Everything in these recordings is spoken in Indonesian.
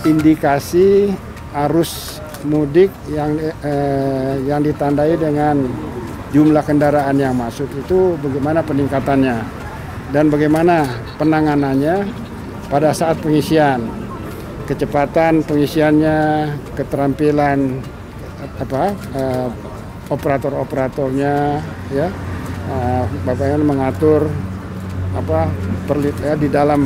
indikasi arus mudik yang ditandai dengan jumlah kendaraan yang masuk itu bagaimana peningkatannya dan bagaimana penanganannya pada saat pengisian, kecepatan pengisiannya, keterampilan operator-operatornya, ya, bagaimana mengatur di dalam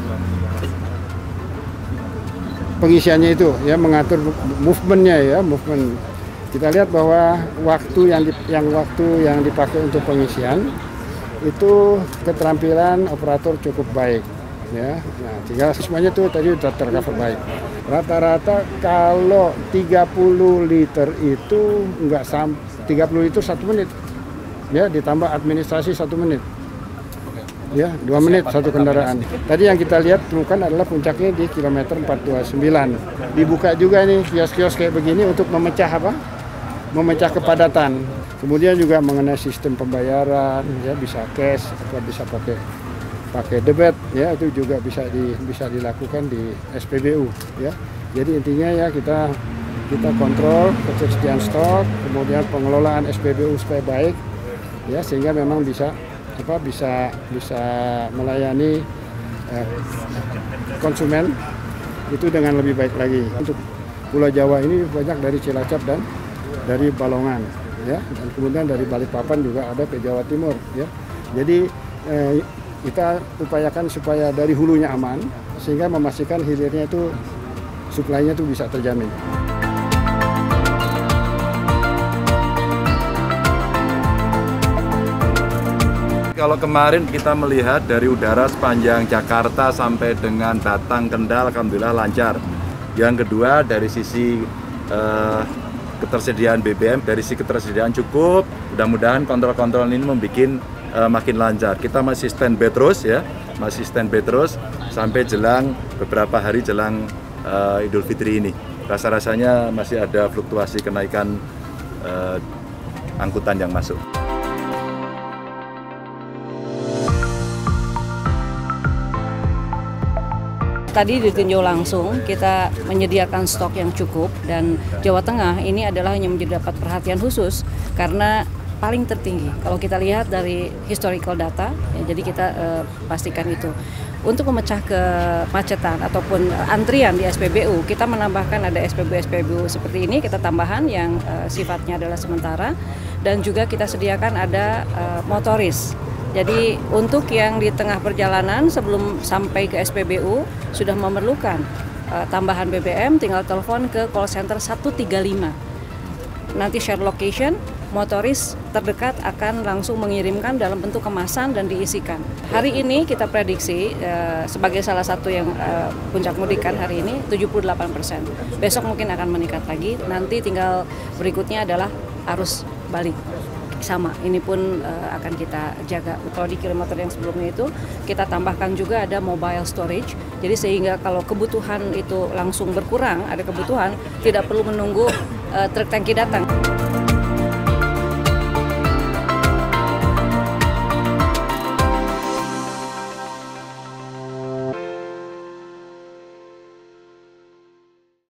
pengisiannya itu, ya, mengatur movementnya, ya, movement. Kita lihat bahwa waktu yang dipakai untuk pengisian itu keterampilan operator cukup baik, ya. Nah, tinggal semuanya tuh tadi sudah tercover baik. Rata-rata kalau 30 liter itu enggak sampai 30 liter 1 menit, ya, ditambah administrasi 1 menit. Ya, 2 menit satu kendaraan. Tadi yang kita lihat temukan adalah puncaknya di kilometer 429. Dibuka juga nih kios-kios kayak begini untuk memecah memecah kepadatan. Kemudian juga mengenai sistem pembayaran, ya, bisa cash atau bisa pakai debit, ya, itu juga bisa dilakukan di SPBU, ya. Jadi intinya ya kita kontrol ketersediaan stok, kemudian pengelolaan SPBU supaya baik, ya, sehingga memang bisa melayani konsumen itu dengan lebih baik lagi. Untuk Pulau Jawa ini banyak dari Cilacap dan dari Balongan, ya, dan kemudian dari Balikpapan juga ada ke Jawa Timur, ya. Jadi kita upayakan supaya dari hulunya aman sehingga memastikan hilirnya itu suplainya itu bisa terjamin. Kalau kemarin kita melihat dari udara sepanjang Jakarta sampai dengan Batang, Kendal, alhamdulillah lancar. Yang kedua dari sisi ketersediaan BBM, dari sisi ketersediaan cukup, mudah-mudahan kontrol-kontrol ini membuat makin lancar. Kita masih standby terus, ya, masih standby terus sampai jelang beberapa hari jelang Idul Fitri ini. Rasa-rasanya masih ada fluktuasi kenaikan angkutan yang masuk. Tadi ditinjau langsung, kita menyediakan stok yang cukup dan Jawa Tengah ini adalah yang menjadi dapat perhatian khusus karena paling tertinggi. Kalau kita lihat dari historical data, ya, jadi kita pastikan itu. Untuk memecah kemacetan ataupun antrian di SPBU, kita menambahkan ada SPBU seperti ini, kita tambahan yang sifatnya adalah sementara dan juga kita sediakan ada motoris. Jadi untuk yang di tengah perjalanan sebelum sampai ke SPBU sudah memerlukan tambahan BBM, tinggal telepon ke call center 135. Nanti share location, motoris terdekat akan langsung mengirimkan dalam bentuk kemasan dan diisikan. Hari ini kita prediksi sebagai salah satu yang puncak mudik kan hari ini 78%. Besok mungkin akan meningkat lagi, nanti tinggal berikutnya adalah arus balik. Sama, ini pun akan kita jaga. Kalau di kilometer yang sebelumnya itu kita tambahkan juga ada mobile storage, jadi sehingga kalau kebutuhan itu langsung berkurang, ada kebutuhan, tidak perlu menunggu truk tangki datang.